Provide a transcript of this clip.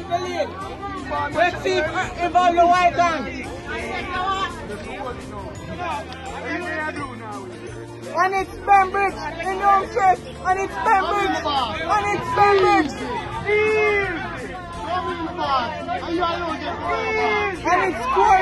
Let's see if involve the white hand. And it's Bembridge in the home stretch. And it's Bembridge. And it's Bembridge. And it's scored.